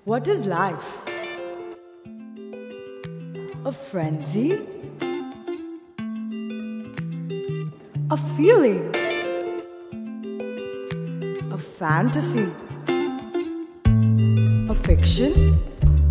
What is life? A frenzy? A feeling? A fantasy? A fiction?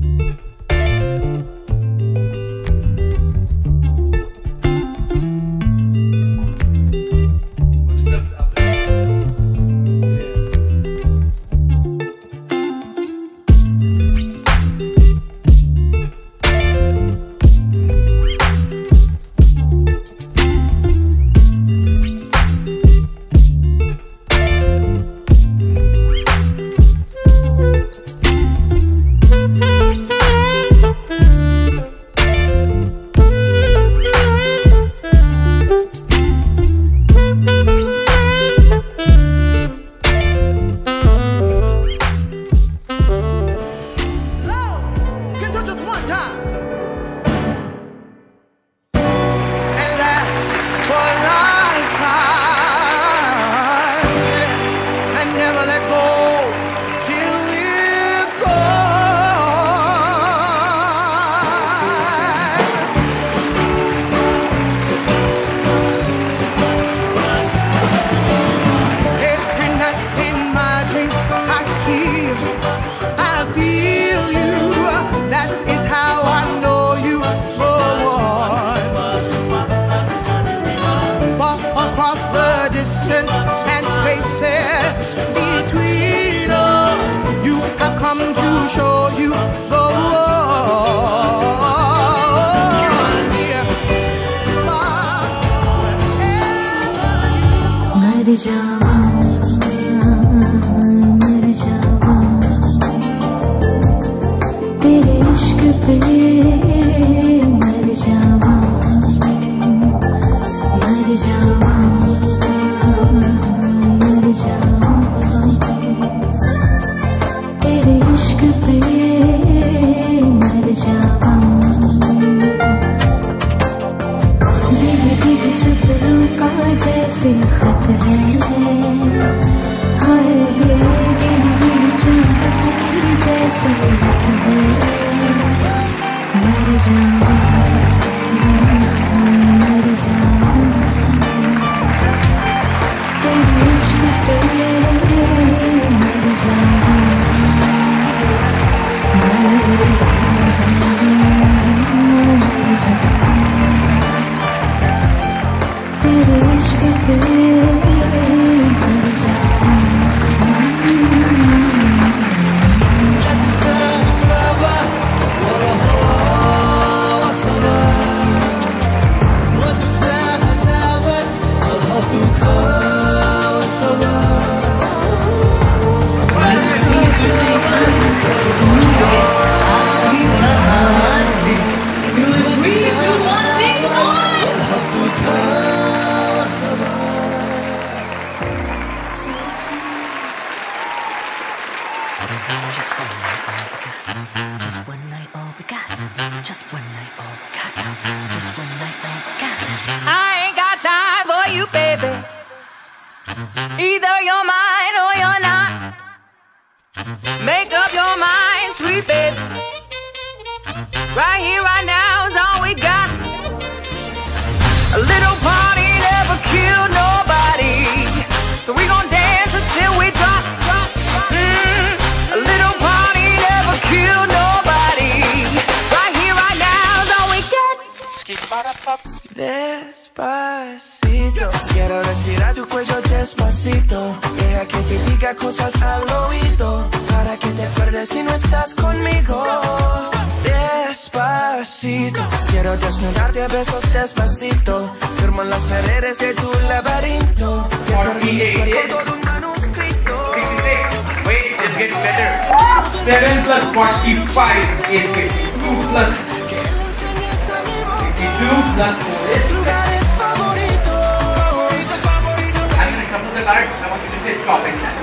Despacito, quiero respirar tu cuello despacito. Deja que te diga cosas al oído, para que te acuerdes si no estás conmigo. Despacito, quiero desnudarte a besos despacito. Firmo en las paredes de tu laberinto. Y hacer mi cuerpo todo un manuscrito. 66, wait, it gets better. 7 plus 45 is 52 plus 52 plus 4 is. I'm going to come to the cards. I want you to say stop and dance.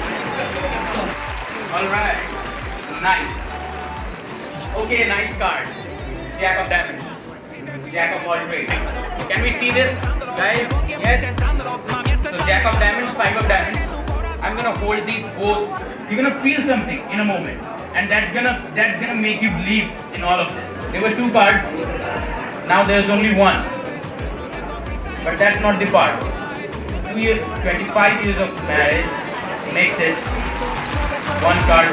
Alright, nice. Okay, nice card. Jack of diamonds. Jack of all trades. Can we see this, guys? Yes? So Jack of diamonds, 5 of diamonds. I'm going to hold these both. You're going to feel something in a moment. and that's gonna make you believe in all of this. There were 2 cards, now there's only 1. But that's not the part. 25 years of marriage makes it 1 card.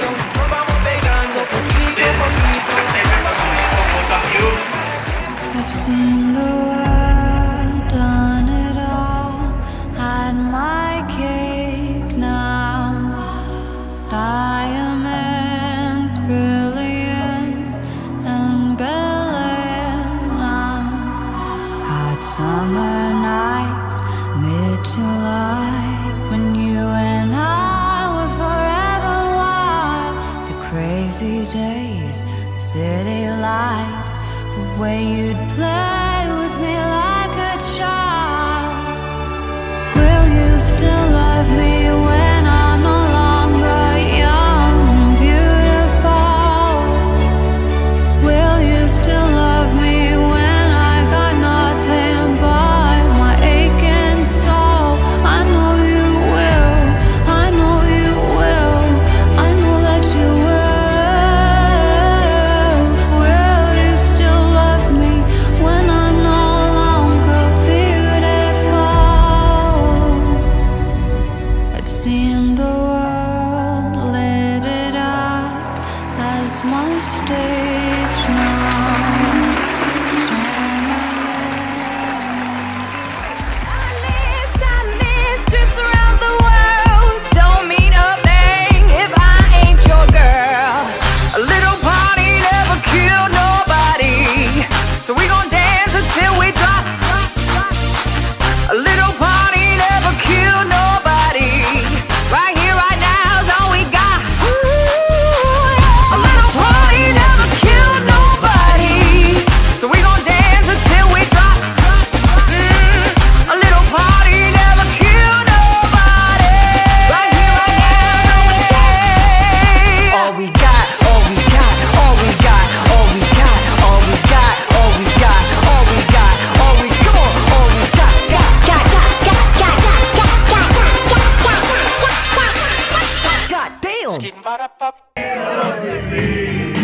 I've seen the world, done it all, had my cake now. Diamonds brilliant and brilliant now. Hot summer nights, mid-July, when you and I were forever wild. The crazy days, city lights, the way you'd play with me like a child. Will you still love me when I'm no longer young and beautiful? Will you still love me when I got nothing but my aching soul? I know you will, I know you will, I know that you will. Will you still love me when I'm no longer beautiful? I've seen the world, lit it up as my stage now. Trips around the world don't mean a thing if I ain't your girl. A little party never killed nobody, so we gon' dance until we drop. A little party never killed nobody. Right here, right now is all we got. A little party never killed nobody, so we gon' dance until we drop. A little party never killed nobody. Right here, right now is all we got. All we got, all we got, all we got, all we got, all we got, all we got, all we got, come on, all we got, God damn.